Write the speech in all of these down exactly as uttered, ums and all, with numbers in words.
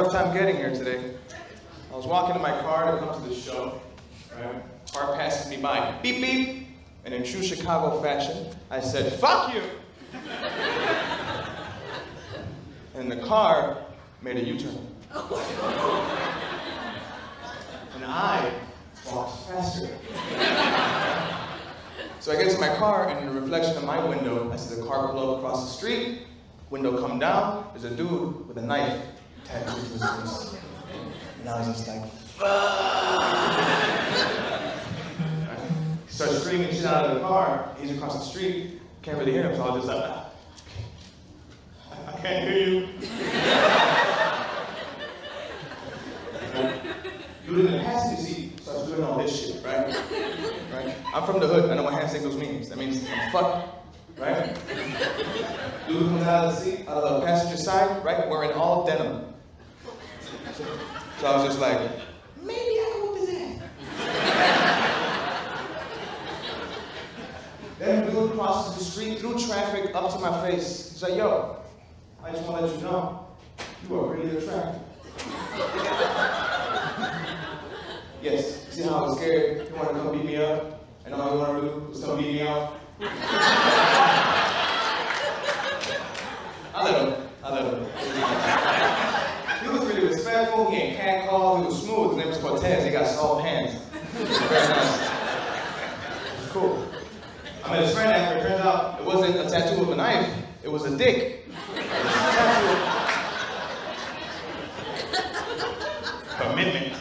tough time getting here today. I was walking to my car to come to this show, right? Car passes me by, beep beep, and in true Chicago fashion, I said, fuck you! And the car made a U-turn. And I walked faster. So I get to my car, and in the reflection of my window, I see the car pull up across the street, window come down, there's a dude with a knife tattooed to his face. And I was just like, fuck! He starts screaming shit out of the car, he's across the street, can't really hear him, so I was just like, ah. I can't hear you. Dude in the passenger seat starts doing all this shit, right? Right? I'm from the hood, I know what hand signals means. That means I'm fucked, right? Dude comes out of the seat, out of the passenger side, right? Wearing all denim. So, so I was just like, maybe I can whip his ass. Then the dude crosses the street through traffic up to my face. He's like, yo, I just want to let you know, you are really attractive. Yes, see how I was scared? You wanted to come beat me up? And all you wanted to do was come beat me up? I let him. I let him. He was really respectful, he ain't catcalled, he was smooth. His name was Cortez, he got soft hands. Very nice. It was cool. I met his friend after, it turned out it wasn't a tattoo of a knife, it was a dick. Commitment.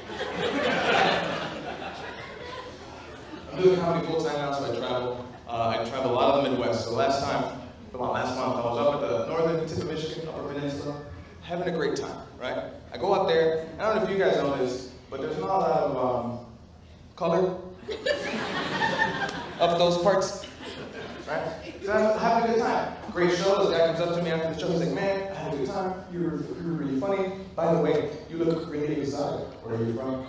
I'm doing comedy full time now, so I travel. Uh, I travel a lot of the Midwest. So last time, well, last month, I was up at the northern tip of Michigan, Upper Peninsula, having a great time, right? I go up there, I don't know if you guys know this, but there's not a lot of um, color up those parts, right? So I'm having a good time. Great show. This guy comes up to me after the show. He's like, man, I had a good time. You were, you were really funny. By the way, you look really exotic. Where are you from?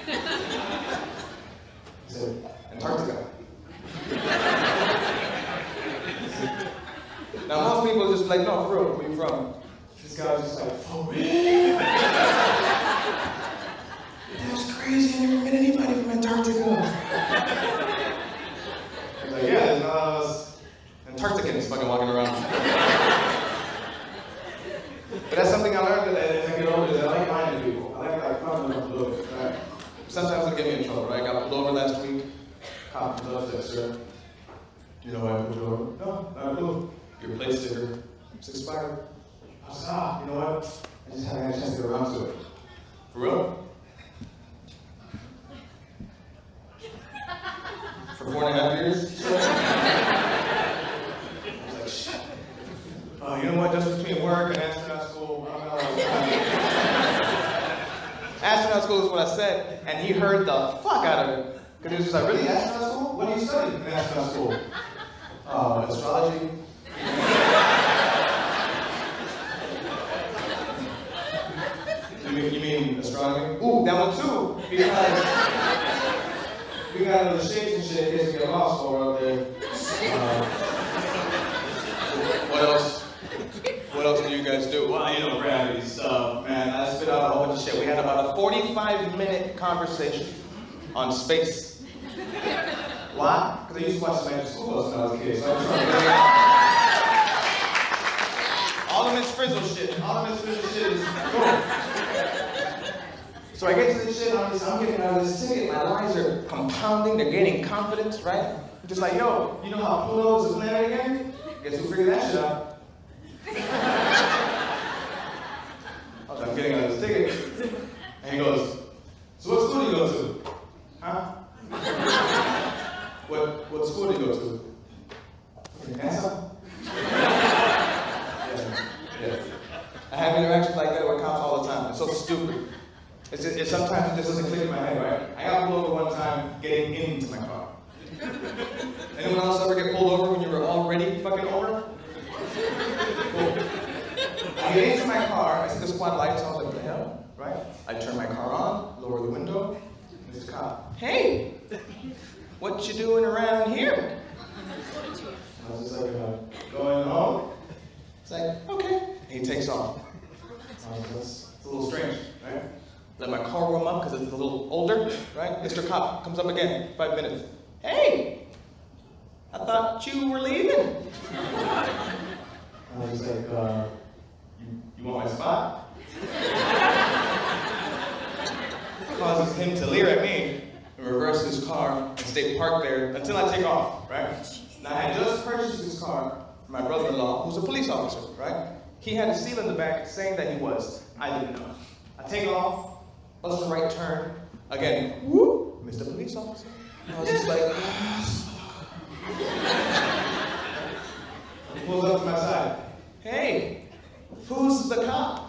He said, Antarctica. Now, most people are just like, no, for real, where are you from? This guy was just like, for real? That was crazy. I never met anybody from Antarctica. He's like, yeah, there's not a lot of us Antarcticans fucking walking around. But that's something I learned as I get older, is I like minding people. I like like fun enough to look, right? Sometimes it'll get me in trouble, right? I got pulled over last week. Cop comes up, says, sir, do you know why I pulled you over? No, not a clue. Your plate sticker, it's expired. I was like, ah, you know what? I just haven't had a chance to get around to it. For real? For four and a half years? Uh, you know what, just between work and astronaut school, I'm not always Astronaut school is what I said, and he heard the fuck out of it. Because he was just like, really, astronaut school? What do you study in astronaut school? Uh, astrology. you, mean, you mean astronomy? Ooh, that one too, because we got into the shapes and shit in case we get lost while we're out there. Uh, what else? What else do you guys do? Well, you know, gravity stuff, man. I spit out a whole bunch of shit. We had about a forty-five minute conversation on space. Why? Because I used to watch Spanish school bus when I was a kid, so I was trying to figure out all the Miss Frizzle shit. All the Miss Frizzle shit is cool. So I get to this shit, I'm, just, I'm getting out of this ticket, my lines are compounding, they're gaining confidence, right? Just like, yo, you know how Pluto is a planet again? Guess who figured that shit out? I was like, I'm getting out of this ticket. And he goes, so what school do you go to? Huh? What, what school do you go to? NASA? Yeah, yeah. I have interactions like that with cops all the time. It's so stupid. It's, just, it's sometimes it just doesn't click in my head, right? I got pulled over one time getting into my car. Anyone else ever get pulled over when you were already fucking over? Cool. I get into my car, I see the squad lights, I was like, what the hell, right? I turn my car on, lower the window, and this cop, hey, what you doing around here? I was just like, uh, going home. It's like, okay. And he takes off. I was like, let's, It's a little strange, right? Let my car warm up because it's a little older, right? Mister Cop comes up again, five minutes. Hey, I thought you were leaving. I was like, uh, you, you want my spot? Causes him to leer at me and reverse his car and stay parked there until I take off, right? Now, I had just purchased this car for my brother-in-law, who's a police officer, right? He had a seal in the back saying that he was. I didn't know. I take off, bust the right turn, again, whoop, Mister Police Officer. I was just like, he pulls up to my side. Hey, who's the cop?